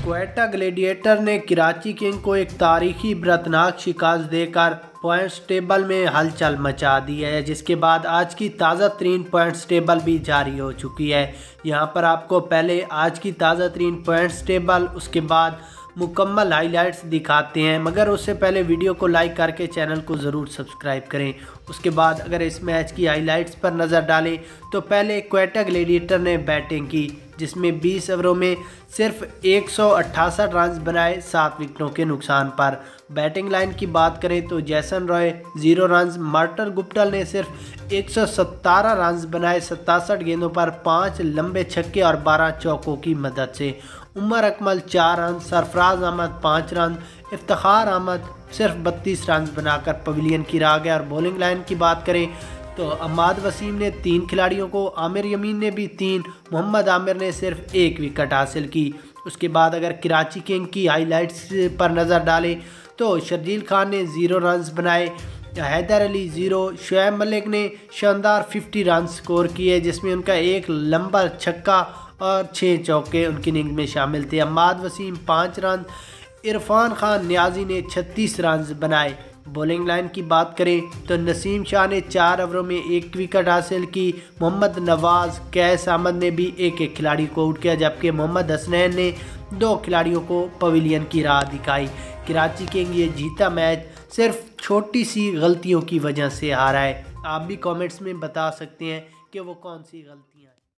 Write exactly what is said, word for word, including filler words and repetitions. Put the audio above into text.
Quetta gladiator ने Karachi king को एक तारीखी बरतनाक शिकस्त देकर पॉइंट्स टेबल में हलचल मचा दी है, जिसके बाद आज की ताज़ा तरीन पॉइंट्स टेबल भी जारी हो चुकी है। यहां पर आपको पहले आज की ताज़ा तरीन पॉइंट्स टेबल, उसके बाद मुकम्मल हाइलाइट्स दिखाते हैं, मगर उससे पहले वीडियो को लाइक करके चैनल को ज़रूर सब्सक्राइब करें। उसके बाद अगर इस मैच की हाइलाइट्स पर नज़र डालें तो पहले क्वेटा ग्लैडिएटर ने बैटिंग की, जिसमें बीस ओवरों में सिर्फ एक सौ अट्ठासठ रन बनाए सात विकेटों के नुकसान पर। बैटिंग लाइन की बात करें तो Jason Roy zero run, Martin Guptill ने सिर्फ एक सौ सतारह रन बनाए सतासठ गेंदों पर पाँच लंबे छक्के और बारह चौकों की मदद से। उमर अकमल चार रन, सरफराज अहमद पाँच रन, इफ्तिखार अहमद सिर्फ बत्तीस रन बनाकर पवेलियन की राह गए। और बॉलिंग लाइन की बात करें तो अहमद वसीम ने तीन खिलाड़ियों को, आमिर यमीन ने भी तीन, मोहम्मद आमिर ने सिर्फ एक विकेट हासिल की। उसके बाद अगर कराची किंग की हाइलाइट्स पर नज़र डालें तो शर्जील खान ने ज़ीरो रन्स बनाए, हैदर अली ज़ीरो, शुएब मलिक ने शानदार पचास रन स्कोर किए, जिसमें उनका एक लंबा छक्का और छः चौके उनकी इनिंग में शामिल थे। अहमद वसीम पाँच रन, इरफान खान नियाजी ने छत्तीस रन बनाए। बॉलिंग लाइन की बात करें तो नसीम शाह ने चार ओवरों में एक विकेट हासिल की, मोहम्मद नवाज़, कैस अहमद ने भी एक एक खिलाड़ी को आउट किया, जबकि मोहम्मद हसनैन ने दो खिलाड़ियों को पवेलियन की राह दिखाई। कराची किंग ये जीता मैच सिर्फ छोटी सी गलतियों की वजह से हारा है। आप भी कमेंट्स में बता सकते हैं कि वो कौन सी गलतियाँ हैं।